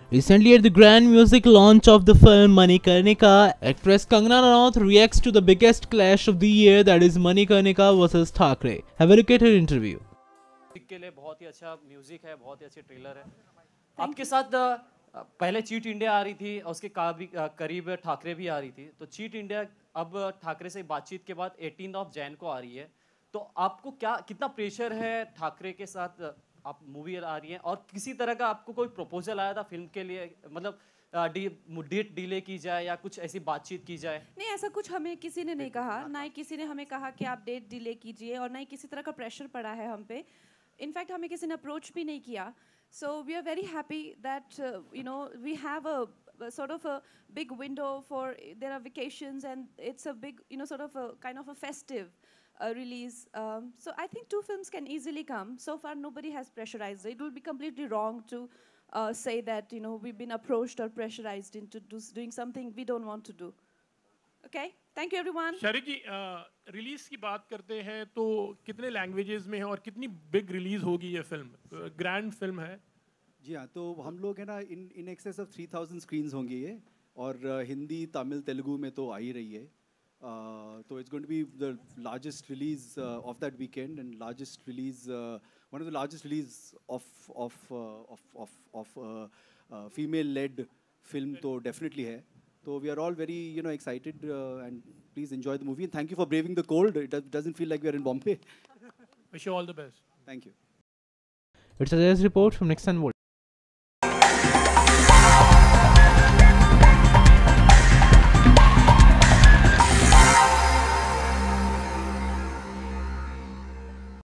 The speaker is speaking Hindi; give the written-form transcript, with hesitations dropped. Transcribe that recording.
Recently, at the grand music launch of the film Manikarnika, actress Kangana Ranaut reacts to the biggest clash of the year, that is Manikarnika versus Thackeray. Have a look at her interview. के लिए बहुत ही अच्छा म्यूजिक है, बहुत ही अच्छे ट्रेलर है। आपके साथ पहले चीट इंडिया आ रही थी और उसके करीब ठाकरे भी आ रही थी। तो चीट इंडिया अब ठाकरे से बातचीत के बाद 18 ऑफ जैन को आ रही है। तो आपको कितना प्रेशर है ठाकरे के साथ आप मूवी आ रही है, और किसी तरह का आपको कोई प्रपोजल आया था फिल्म के लिए, मतलब डेट डिले की जाए या कुछ ऐसी बातचीत की जाए? नहीं, ऐसा कुछ हमें किसी ने नहीं कहा, ना ही किसी ने हमें कहा कि आप डेट डिले कीजिए, और ना ही किसी तरह का प्रेशर पड़ा है हम पे। इनफैक्ट हमें किसी ने अप्रोच भी नहीं किया। So we are very happy that we have a sort of a big window for there are vacations, and it's a big sort of a kind of a festive release. So I think two films can easily come. So far nobody has pressurized. It will be completely wrong to say that we've been approached or pressurized into doing something we don't want to do. Okay, thank you everyone. शरीक जी, रिलीज की बात करते हैं तो कितने लैंग्वेजेस में है और कितनी बिग रिलीज होगी ये फिल्म? ग्रैंड फिल्म है जी हाँ, तो हम लोग है ना इन एक्सेस ऑफ 3000 स्क्रीन्स होंगे ये, और हिंदी तमिल तेलुगु में तो आ ही रही है। तो it's going to be the largest release of that weekend and largest release, one of the largest release of female led film तो डेफिनेटली है। तो we are all very excited, and please enjoy the movie and thank you for braving the cold. It doesn't feel like we are in Bombay. Wish you all the best. Thank you. It's a report from Next and World.